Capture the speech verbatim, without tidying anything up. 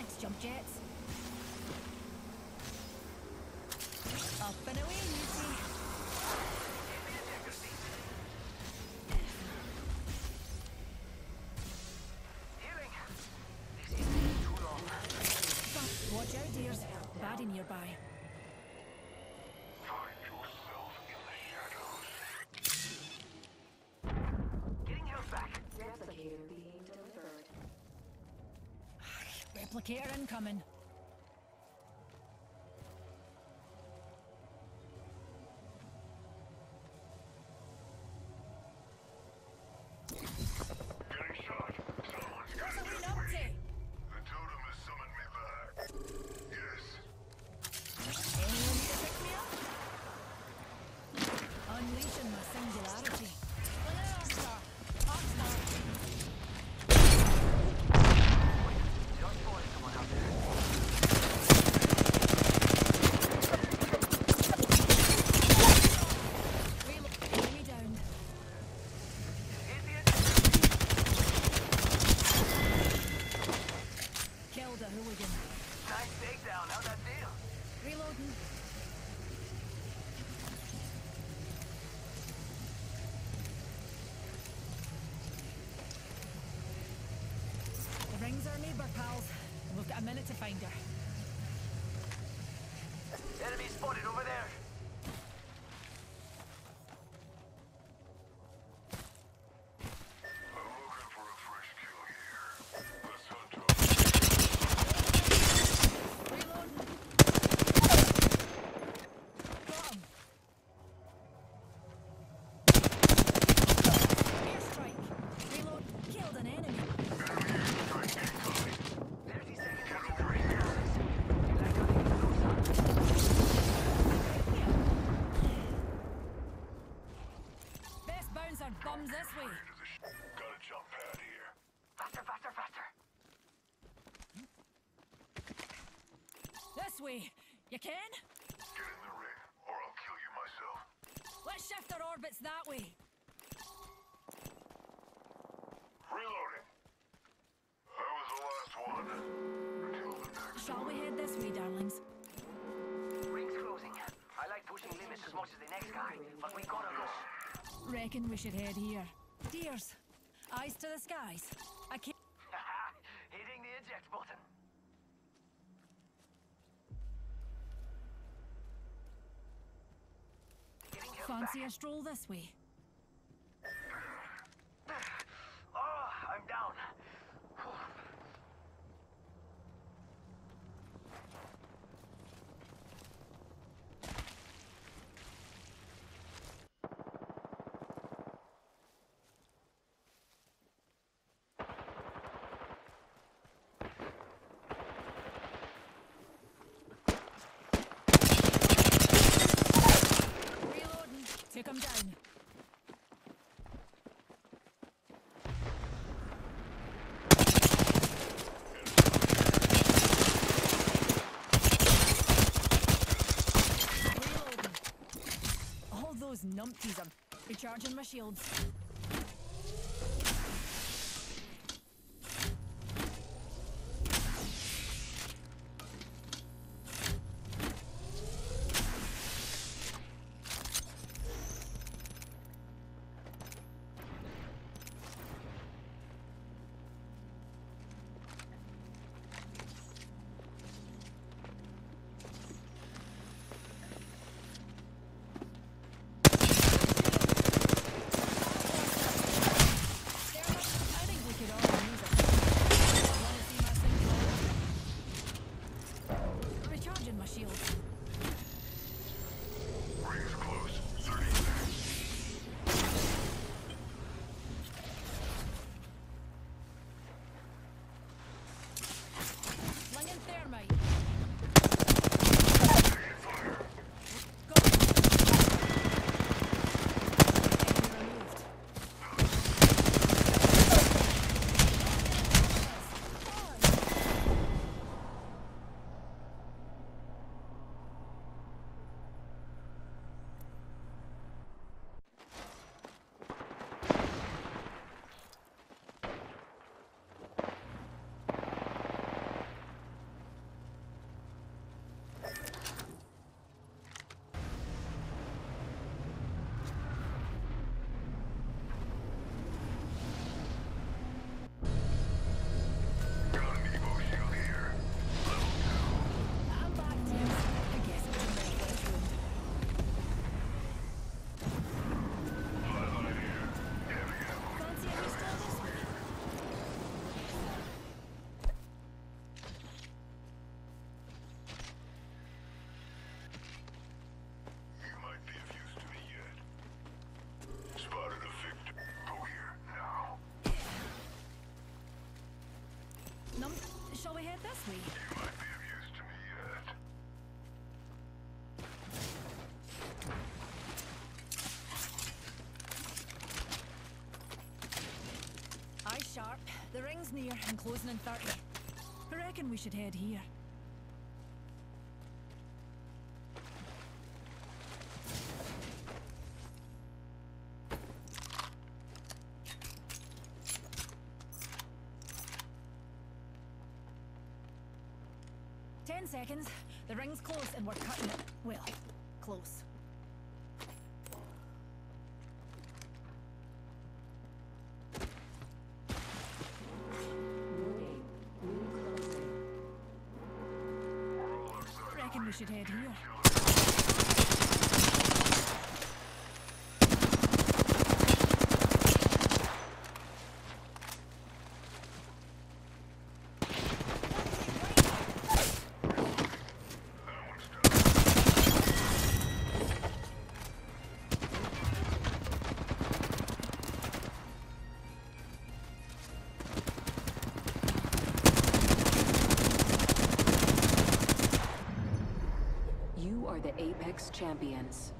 Jump jets. Up and away, you see. Healing. This is taking too long. Watch out, dears. Baddie nearby. Find yourself in the shadows. Getting health back. Replicator being delivered. Replicator incoming. Getting shot. Someone's What's got a to wee get numpty? away. The totem has summoned me back. Yes. Anyone need to pick me up? Unleashing my singularity. Look at Oxstar. Oxstar. Just spotted someone out there. Reload. Enemy down. Here's the Killed a hooligan. nice takedown. How'd that feel? Reloading. The ring's our neighbour, pals. We've got a minute to find her. Enemy spotted over there. I'm looking for a fresh kill here. Let's hunt up. Reloading. Got him. Airstrike. Reload. Killed an enemy. thirty seconds until the ring closes. You'd like to get closer. Best bounce on bums this way. Into the sh- Got a jump pad here. Faster, faster, faster. This way. You can? Get in the ring, or I'll kill you myself. Let's shift our orbits that way. Reloading. That was the last one. Until the next Shall we one. head this way, darlings? Ring's closing. I like pushing limits as much as the next guy, but we gotta go. Reckon we should head here. Dears, eyes to the skies. I can't. Hitting the eject button. Getting health Fancy back. a stroll this way? Oh, I'm down. Reloading. Take him down. Reloading. All those numpties are recharging my shields. Shall we head this way? You might be of use to me yet. Eyes sharp. The ring's near and closing in thirty. I reckon we should head here. Ten seconds. The ring's close and we're cutting it. Well, close. Warning. Ring closing. Reckon we should head here. You are the Apex Champions.